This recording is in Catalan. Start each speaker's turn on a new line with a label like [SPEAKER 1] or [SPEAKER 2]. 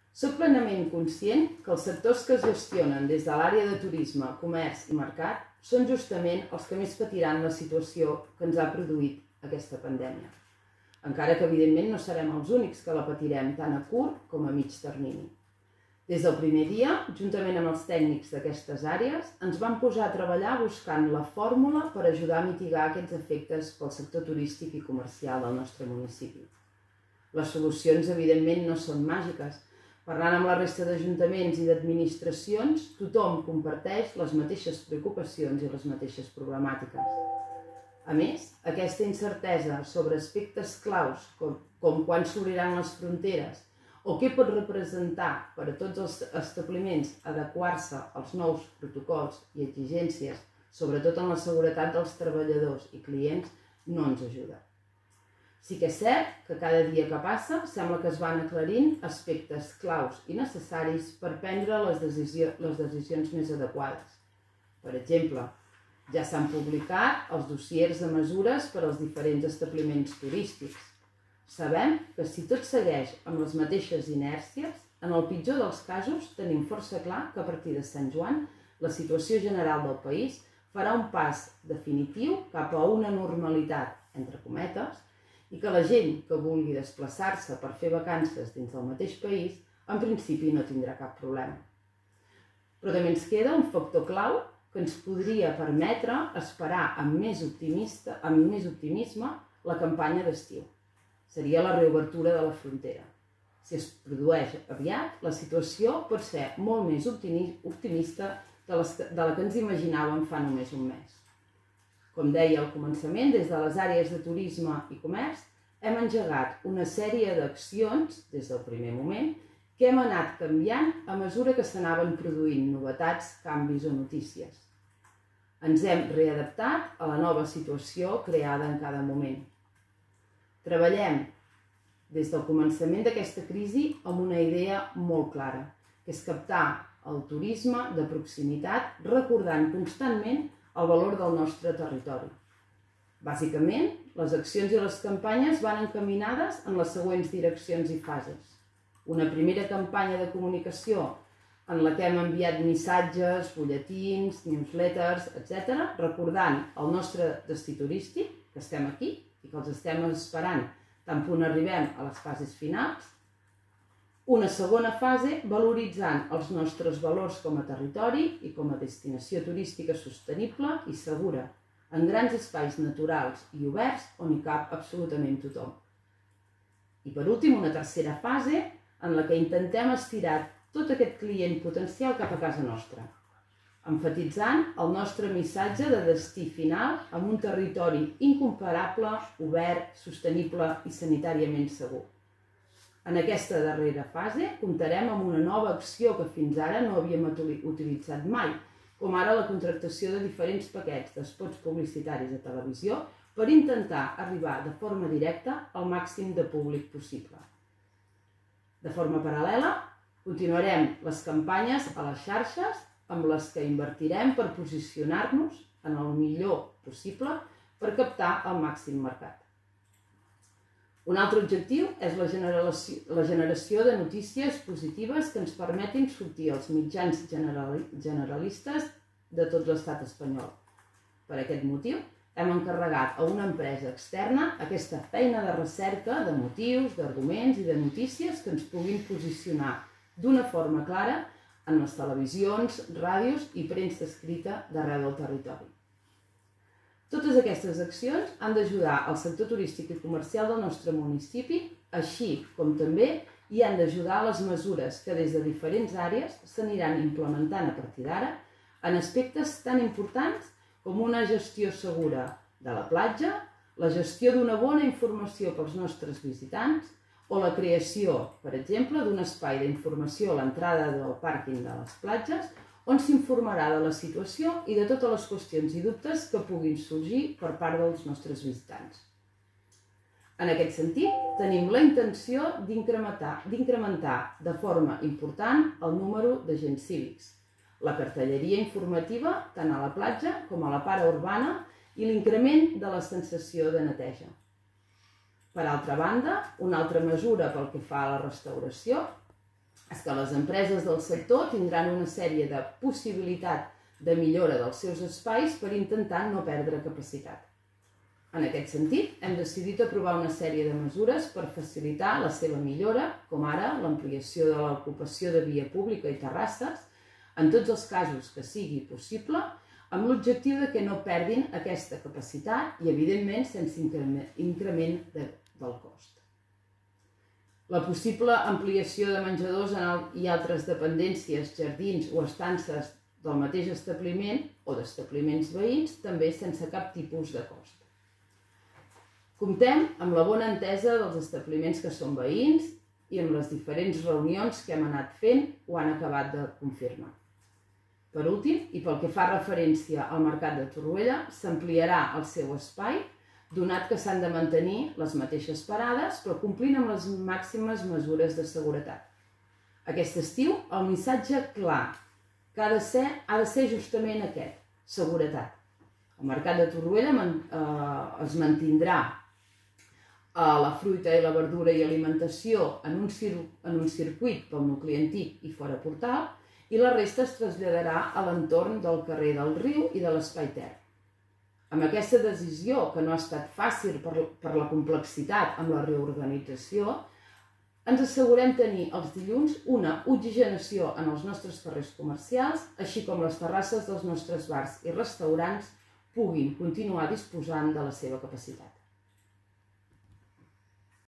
[SPEAKER 1] Soc plenament conscient que els sectors que es gestionen des de l'àrea de turisme, comerç i mercat són justament els que més patiran la situació que ens ha produït aquesta pandèmia. Encara que, evidentment, no serem els únics que la patirem tant a curt com a mig termini. Des del primer dia, juntament amb els tècnics d'aquestes àrees, ens vam posar a treballar buscant la fórmula per ajudar a mitigar aquests efectes pel sector turístic i comercial del nostre municipi. Les solucions, evidentment, no són màgiques. Parlant amb la resta d'ajuntaments i d'administracions, tothom comparteix les mateixes preocupacions i les mateixes problemàtiques. A més, aquesta incertesa sobre aspectes claus com quan s'obriran les fronteres o què pot representar per a tots els establiments adequar-se als nous protocols i exigències, sobretot en la seguretat dels treballadors i clients, no ens ajuda. Sí que és cert que cada dia que passa sembla que es van aclarint aspectes claus i necessaris per prendre les decisions més adequades. Per exemple, ja s'han publicat els dossiers de mesures per als diferents establiments turístics. Sabem que si tot segueix amb les mateixes inèrcies, en el pitjor dels casos tenim força clar que a partir de Sant Joan la situació general del país farà un pas definitiu cap a una normalitat, entre cometes, i que la gent que vulgui desplaçar-se per fer vacances dins del mateix país, en principi no tindrà cap problema. Però també ens queda un factor clau que ens podria permetre esperar amb més optimisme la campanya d'estiu. Seria la reobertura de la frontera. Si es produeix aviat, la situació pot ser molt més optimista de la que ens imaginàvem fa només un mes. Com deia al començament, des de les àrees de turisme i comerç hem engegat una sèrie d'accions des del primer moment que hem anat canviant a mesura que s'anaven produint novetats, canvis o notícies. Ens hem readaptat a la nova situació creada en cada moment. Treballem des del començament d'aquesta crisi amb una idea molt clara, que és captar el turisme de proximitat recordant constantment el valor del nostre territori. Bàsicament, les accions i les campanyes van encaminades en les següents direccions i fases. Una primera campanya de comunicació en la que hem enviat missatges, butlletins, newsletters, etc., recordant el nostre destí turístic, que estem aquí i que els estem esperant tant punt arribem a les fases finals. Una segona fase valoritzant els nostres valors com a territori i com a destinació turística sostenible i segura, en grans espais naturals i oberts on hi cap absolutament tothom. I per últim, una tercera fase en la que intentem estirar tot aquest client potencial cap a casa nostra, emfatitzant el nostre missatge de destí final amb un territori incomparable, obert, sostenible i sanitàriament segur. En aquesta darrera fase comptarem amb una nova acció que fins ara no havíem utilitzat mai, com ara la contractació de diferents paquets d'espots publicitaris de televisió per intentar arribar de forma directa al màxim de públic possible. De forma paral·lela, continuarem les campanyes a les xarxes amb les que invertirem per posicionar-nos en el millor possible per captar el màxim mercat. Un altre objectiu és la generació de notícies positives que ens permetin sortir als mitjans generalistes de tot l'estat espanyol. Per aquest motiu, hem encarregat a una empresa externa aquesta feina de recerca de motius, d'arguments i de notícies que ens puguin posicionar d'una forma clara en les televisions, ràdios i premsa escrita d'arreu del territori. Totes aquestes accions han d'ajudar al sector turístic i comercial del nostre municipi, així com també hi han d'ajudar les mesures que des de diferents àrees s'aniran implementant a partir d'ara en aspectes tan importants com una gestió segura de la platja, la gestió d'una bona informació pels nostres visitants o la creació, per exemple, d'un espai d'informació a l'entrada del pàrquing de les platges on s'informarà de la situació i de totes les qüestions i dubtes que puguin sorgir per part dels nostres visitants. En aquest sentit, tenim la intenció d'incrementar de forma important el número d'agents cívics, la cartelleria informativa tant a la platja com a la part urbana i l'increment de la sensació de neteja. Per altra banda, una altra mesura pel que fa a la restauració és que les empreses del sector tindran una sèrie de possibilitats de millora dels seus espais per intentar no perdre capacitat. En aquest sentit, hem decidit aprovar una sèrie de mesures per facilitar la seva millora, com ara l'ampliació de l'ocupació de via pública i terrasses, en tots els casos que sigui possible, amb l'objectiu de que no perdin aquesta capacitat i, evidentment, sense increment del cost. La possible ampliació de menjadors i altres dependències, jardins o estances del mateix establiment o d'establiments veïns també sense cap tipus de cost. Comptem amb la bona entesa dels establiments que són veïns i amb les diferents reunions que hem anat fent ho han acabat de confirmar. Per últim, i pel que fa referència al Mercat de Torroella, s'ampliarà el seu espai, donat que s'han de mantenir les mateixes parades, però complint amb les màximes mesures de seguretat. Aquest estiu, el missatge clar que ha de ser justament aquest, seguretat. El Mercat de Torroella es mantindrà la fruita i la verdura i alimentació en un circuit pel nucli antic i fora Portal, i la resta es traslladarà a l'entorn del carrer del Riu i de l'Espai Ter. Amb aquesta decisió, que no ha estat fàcil per la complexitat amb la reorganització, ens assegurem tenir els dilluns una oxigenació en els nostres carrers comercials, així com les terrasses dels nostres bars i restaurants puguin continuar disposant de la seva capacitat.